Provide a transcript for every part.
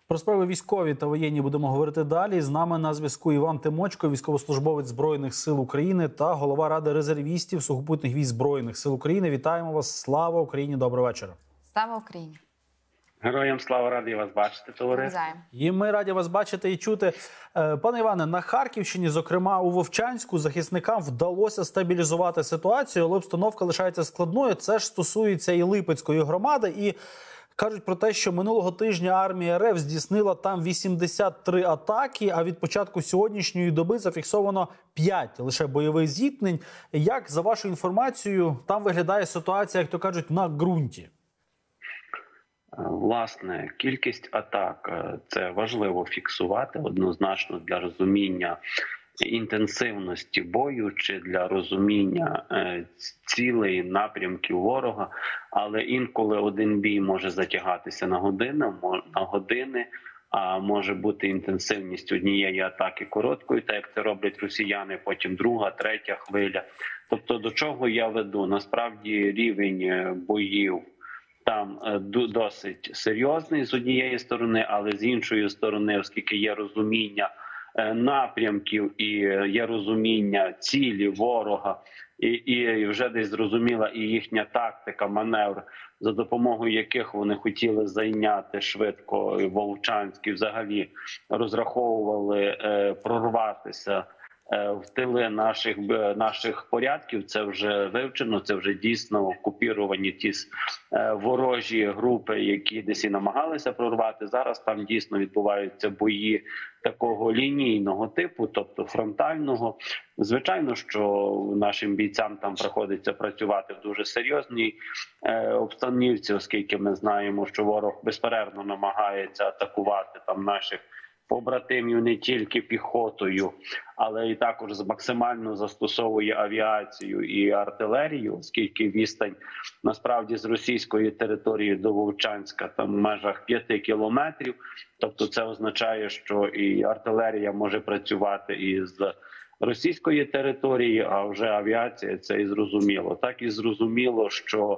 Про справи військові та воєнні будемо говорити далі. З нами на зв'язку Іван Тимочко, військовослужбовець Збройних сил України та голова Ради резервістів Сухопутних військ Збройних сил України. Вітаємо вас! Слава Україні! Доброго вечора! Слава Україні! Героям слава, радий вас бачити, товариство. І ми раді вас бачити і чути. Пане Іване, на Харківщині, зокрема у Вовчанську, захисникам вдалося стабілізувати ситуацію, але обстановка лишається складною. Це ж стосується і Липецької громади. І кажуть про те, що минулого тижня армія РФ здійснила там 83 атаки, а від початку сьогоднішньої доби зафіксовано 5 лише бойових зіткнень. Як, за вашою інформацією, там виглядає ситуація, як то кажуть, на ґрунті? Власне, кількість атак – це важливо фіксувати однозначно для розуміння інтенсивності бою чи для розуміння цілей, напрямків ворога. Але інколи один бій може затягатися на години, а може бути інтенсивність однієї атаки короткою, так як це роблять росіяни, потім друга, третя хвиля. Тобто до чого я веду? Насправді рівень боїв там досить серйозний з однієї сторони, але з іншої сторони, оскільки є розуміння напрямків і є розуміння цілі ворога, і вже десь зрозуміла і їхня тактика, маневр, за допомогою яких вони хотіли зайняти швидко Вовчанськ і взагалі розраховували прорватися в тили наших порядків. Це вже вивчено, це вже дійсно окупіровані ті ворожі групи, які десь і намагалися прорвати. Зараз там дійсно відбуваються бої такого лінійного типу, тобто фронтального. Звичайно, що нашим бійцям там приходиться працювати в дуже серйозній обстановці, оскільки ми знаємо, що ворог безперервно намагається атакувати там наших побратимів не тільки піхотою, але і також максимально застосовує авіацію і артилерію, оскільки відстань насправді з російської території до Вовчанська там в межах 5 кілометрів. Тобто це означає, що і артилерія може працювати із російської території, а вже авіація, це і зрозуміло. Так і зрозуміло, що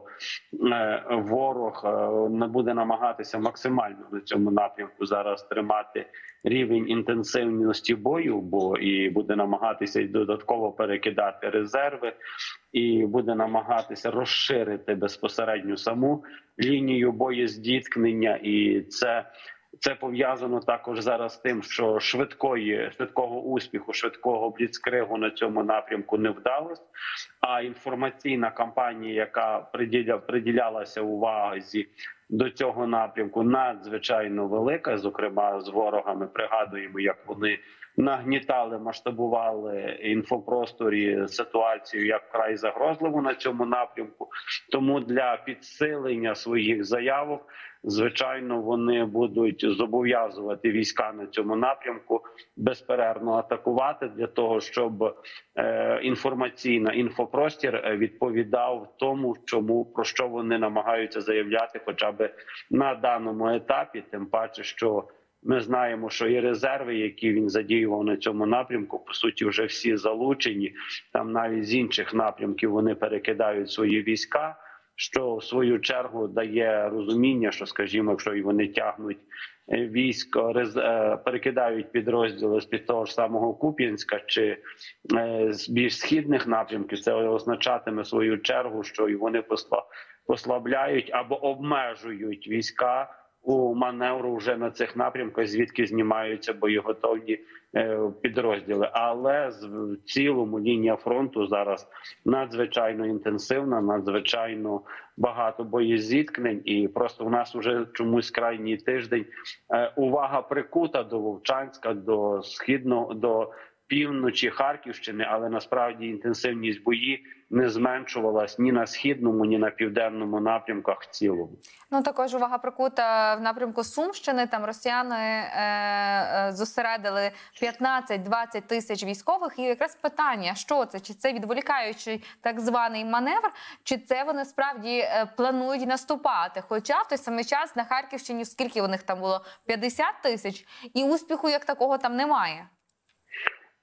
ворог не буде намагатися максимально на цьому напрямку зараз тримати рівень інтенсивності бою, бо і буде намагатися й додатково перекидати резерви, і буде намагатися розширити безпосередньо саму лінію боєзіткнення, і це пов'язано також зараз з тим, що швидкого успіху, швидкого бліцкригу на цьому напрямку не вдалося, а інформаційна кампанія, яка приділялася увазі до цього напрямку, надзвичайно велика, зокрема з ворогами. Пригадуємо, як вони нагнітали, масштабували інфопросторі ситуацію як вкрай загрозливу на цьому напрямку. Тому для підсилення своїх заявок, звичайно, вони будуть зобов'язувати війська на цьому напрямку безперервно атакувати для того, щоб інфопростір відповідав тому, про що вони намагаються заявляти хоча б на даному етапі. Тим паче, що ми знаємо, що і резерви, які він задіював на цьому напрямку, по суті, вже всі залучені. Там навіть з інших напрямків вони перекидають свої війська, що в свою чергу дає розуміння, що, скажімо, якщо і вони тягнуть військо, перекидають підрозділи з-під того ж самого Куп'янська чи з більш східних напрямків, це означатиме в свою чергу, що і вони послабляють або обмежують війська у маневру вже на цих напрямках, звідки знімаються боєготовні підрозділи. Але в цілому лінія фронту зараз надзвичайно інтенсивна, надзвичайно багато боєзіткнень, і просто в нас вже чомусь крайній тиждень увага прикута до Вовчанська, до півночі Харківщини, але насправді інтенсивність бої не зменшувалась ні на східному, ні на південному напрямках в цілому. Ну, також увага прикута в напрямку Сумщини. Там росіяни зосередили 15-20 тисяч військових. І якраз питання, що це? Чи це відволікаючий так званий маневр, чи це вони справді планують наступати? Хоча в той самий час на Харківщині, скільки у них там було? 50 тисяч, і успіху як такого там немає.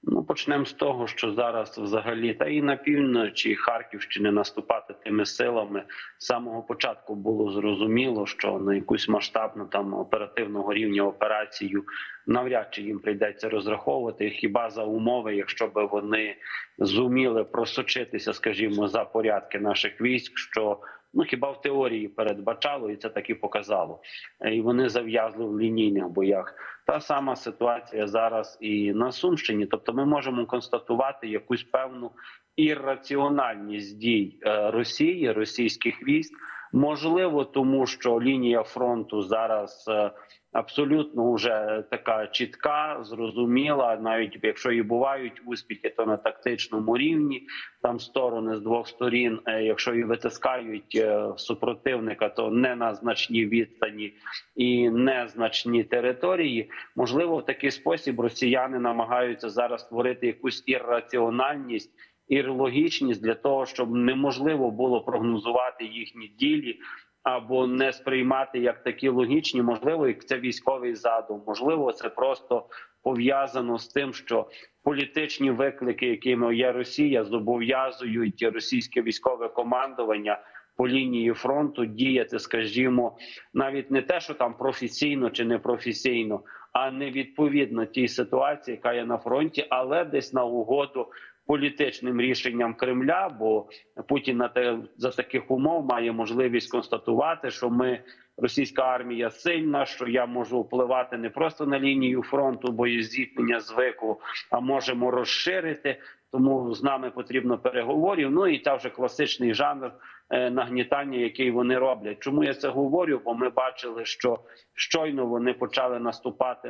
Ну, почнемо з того, що зараз взагалі, та і на півночі Харківщини наступати тими силами. З самого початку було зрозуміло, що на якусь масштабну там оперативного рівня операцію навряд чи їм прийдеться розраховувати. Хіба за умови, якщо б вони зуміли просочитися, скажімо, за порядки наших військ, що хіба в теорії передбачало, і це так і показало. І вони зав'язли в лінійних боях. Та сама ситуація зараз і на Сумщині. Тобто ми можемо констатувати якусь певну ірраціональність дій Росії, російських військ. Можливо, тому що лінія фронту зараз абсолютно вже така чітка, зрозуміла. Навіть якщо і бувають успіхи, то на тактичному рівні. Там сторони з двох сторін, якщо і витискають супротивника, то не на значній відстані і не значні території. Можливо, в такий спосіб росіяни намагаються зараз створити якусь ірраціональність, ірлогічність для того, щоб неможливо було прогнозувати їхні дії або не сприймати як такі логічні. Можливо, це військовий задум, можливо, це просто пов'язано з тим, що політичні виклики, якими є Росія, зобов'язують російське військове командування по лінії фронту діяти, скажімо, навіть не те, що там професійно чи непрофесійно, а не відповідно тій ситуації, яка є на фронті, але десь на угоду політичним рішенням Кремля, бо Путін за таких умов має можливість констатувати, що російська армія сильна, що я можу впливати не просто на лінію фронту, боєзіткнення звику, а можемо розширити, тому з нами потрібно переговорів. Ну і це вже класичний жанр нагнітання, який вони роблять. Чому я це говорю? Бо ми бачили, що щойно вони почали наступати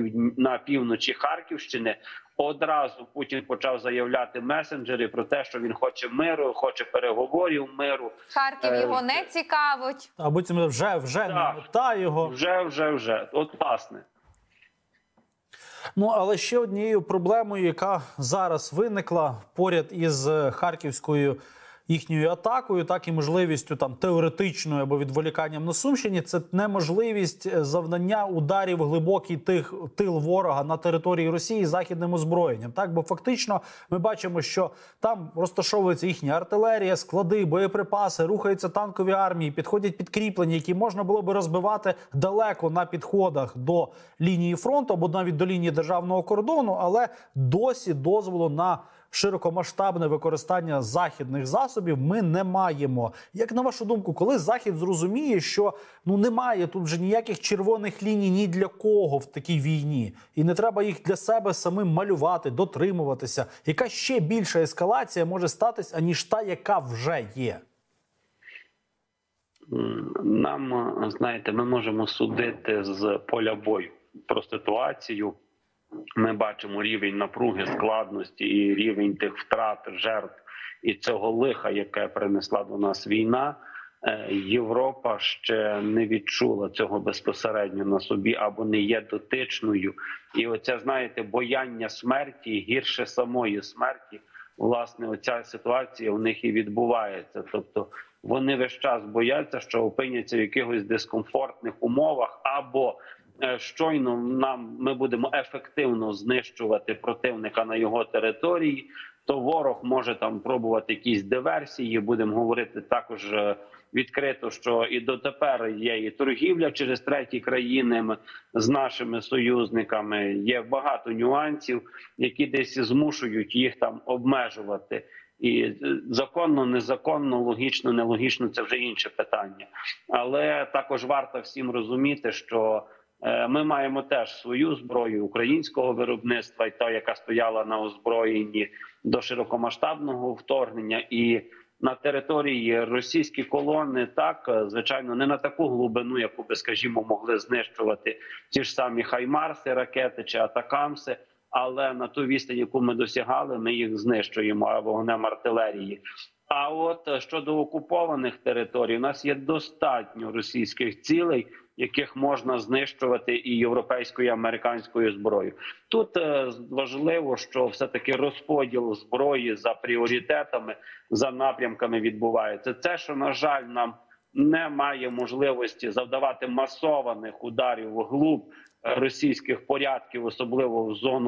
на півночі Харківщини. Одразу Путін почав заявляти месенджери про те, що він хоче миру, хоче переговорів миру. Харків його не цікавить. А потім вже не мета його. Вже. От власне. Ну, але ще однією проблемою, яка зараз виникла поряд із харківською їхньою атакою, так і можливістю там теоретичною або відволіканням на Сумщині, це неможливість завдання ударів глибокий тил ворога на території Росії західним озброєнням. Так, бо фактично ми бачимо, що там розташовується їхня артилерія, склади, боєприпаси, рухаються танкові армії, підходять підкріплення, які можна було би розбивати далеко на підходах до лінії фронту або навіть до лінії державного кордону, але досі дозволу на широкомасштабне використання західних засобів ми не маємо. Як на вашу думку, коли Захід зрозуміє, що немає тут вже ніяких червоних ліній ні для кого в такій війні, і не треба їх для себе самим малювати, дотримуватися, яка ще більша ескалація може статись, аніж та, яка вже є? Нам, знаєте, ми можемо судити з поля бою про ситуацію. Ми бачимо рівень напруги, складності і рівень тих втрат, жертв і цього лиха, яке принесла до нас війна. Європа ще не відчула цього безпосередньо на собі або не є дотичною. І оце, знаєте, бояння смерті гірше самої смерті. Власне, оця ситуація у них і відбувається. Тобто вони весь час бояться, що опиняться в якихось дискомфортних умовах або щойно ми будемо ефективно знищувати противника на його території, то ворог може там пробувати якісь диверсії. Будемо говорити також відкрито, що і дотепер є і торгівля через треті країни з нашими союзниками. Є багато нюансів, які десь змушують їх там обмежувати. І законно, незаконно, логічно, нелогічно – це вже інше питання. Але також варто всім розуміти, що ми маємо теж свою зброю українського виробництва, і та, яка стояла на озброєнні до широкомасштабного вторгнення. І на території російські колони, так, звичайно, не на таку глибину, яку би, скажімо, могли знищувати ті ж самі хаймарси, ракети чи атакамси, але на ту відстань, яку ми досягали, ми їх знищуємо вогнем артилерії. А от щодо окупованих територій, у нас є достатньо російських цілей, яких можна знищувати і європейською, і американською зброєю. Тут важливо, що все-таки розподіл зброї за пріоритетами, за напрямками відбувається. Це, що, на жаль, нам немає можливості завдавати масованих ударів вглуб російських порядків, особливо в зону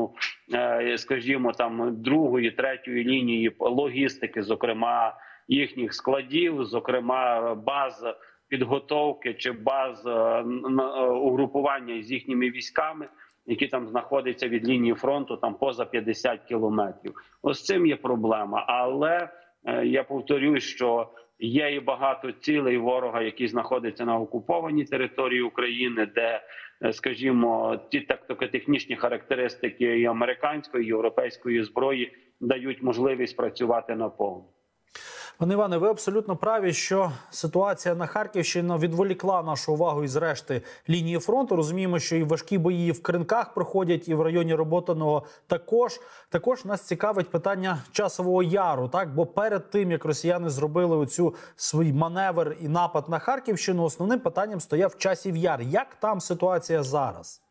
скажімо, там другої, третьої лінії логістики, зокрема їхніх складів, зокрема баз підготовки чи баз угрупування з їхніми військами, які там знаходяться від лінії фронту там поза 50 кілометрів. Ось з цим є проблема. Але я повторюю, що є і багато цілей ворога, які знаходяться на окупованій території України, де, скажімо, ті тактико-технічні характеристики і американської, і європейської зброї дають можливість працювати наповну. Пане Іване, ви абсолютно праві, що ситуація на Харківщині відволікла нашу увагу із решти лінії фронту. Розуміємо, що і важкі бої в Кринках проходять, і в районі Роботиного також. Також нас цікавить питання Часового Яру, так? Бо перед тим, як росіяни зробили оцю свій маневр і напад на Харківщину, основним питанням стояв Часів Яр. Як там ситуація зараз?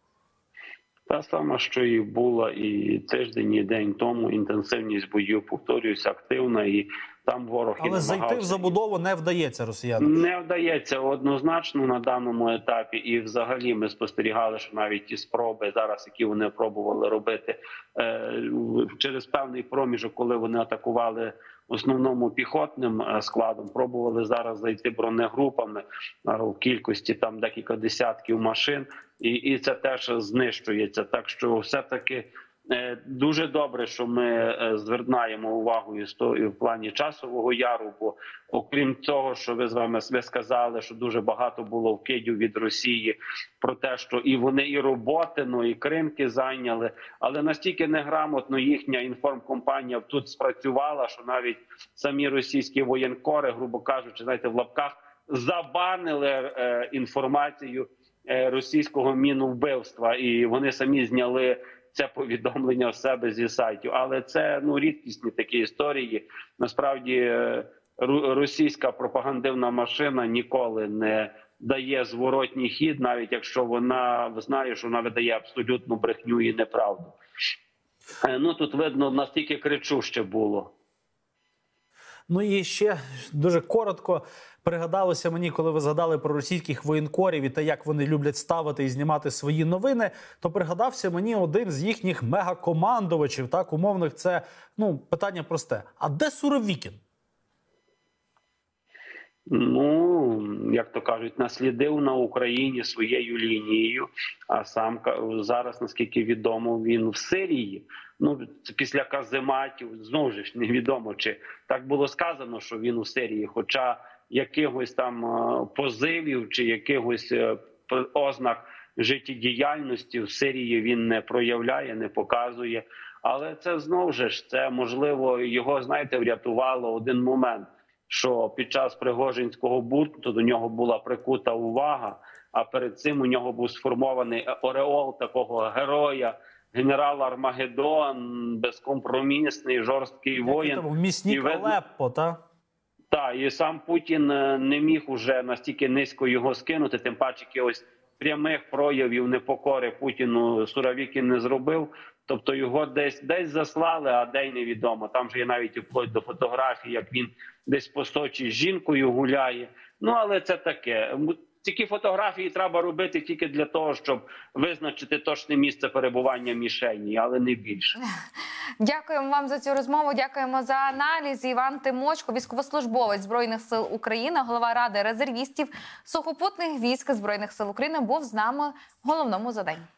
Та сама, що і була і тиждень, і день тому. Інтенсивність боїв, повторююся, активна, і там ворог і намагався. Але зайти в забудову не вдається росіянам? Не вдається однозначно на даному етапі. І взагалі ми спостерігали, що навіть ті спроби зараз, які вони пробували робити через певний проміжок, коли вони атакували в основному піхотним складом, пробували зараз зайти бронегрупами в кількості там декілька десятків машин, і це теж знищується. Так що все-таки дуже добре, що ми звертаємо увагу і в плані Часового Яру, бо окрім того, що ви сказали, що дуже багато було вкидів від Росії про те, що і вони і Роботино, і Кринки зайняли, але настільки неграмотно їхня інформкомпанія тут спрацювала, що навіть самі російські воєнкори, грубо кажучи, знаєте, в лапках, забанили інформацію російського мінвбивства, і вони самі зняли це повідомлення в себе зі сайтів. Але це рідкісні такі історії. Насправді російська пропагандивна машина ніколи не дає зворотній хід, навіть якщо вона знає, що вона видає абсолютну брехню і неправду. Тут видно, настільки кричуще було. І ще дуже коротко пригадалося мені, коли ви згадали про російських воєнкорів і те, як вони люблять ставити і знімати свої новини, то пригадався мені один з їхніх мегакомандувачів, так, умовних, це, питання просте. А де Суровікін? Як то кажуть, наслідив на Україні своєю лінією, а сам зараз, наскільки відомо, він в Сирії. Після казематів, знову ж невідомо, чи так було сказано, що він у Сирії, хоча якихось там позивів чи якихось ознак життєдіяльності в Сирії він не проявляє, не показує. Але це знову ж, це можливо його, врятувало один момент, що під час Пригожинського бунту до нього була прикута увага, а перед цим у нього був сформований ореол такого героя, генерал Армагеддон, безкомпромісний, жорсткий воїн. Місник Алеппо, так? Так, і сам Путін не міг уже настільки низько його скинути, тим паче якихось прямих проявів непокори Путіну Суровікін не зробив. Тобто його десь заслали, а де й невідомо. Там же є навіть вплоть до фотографій, як він десь по Сочі з жінкою гуляє. Але це таке. Такі фотографії треба робити тільки для того, щоб визначити точне місце перебування мішені, але не більше. Дякуємо вам за цю розмову, дякуємо за аналіз. Іван Тимочко, військовослужбовець Збройних сил України, голова Ради резервістів Сухопутних військ Збройних сил України, був з нами в Головному за день.